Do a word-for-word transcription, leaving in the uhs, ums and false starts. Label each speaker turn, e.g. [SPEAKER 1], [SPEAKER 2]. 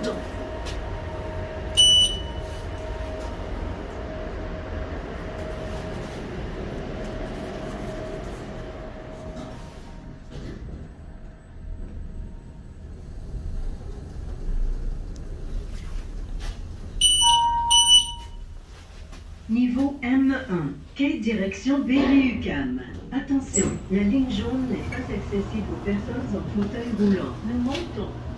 [SPEAKER 1] ans. Niveau M un, quai direction Berry-UQAM. Attention, la ligne jaune n'est pas accessible aux personnes en fauteuil roulant. Nous montons.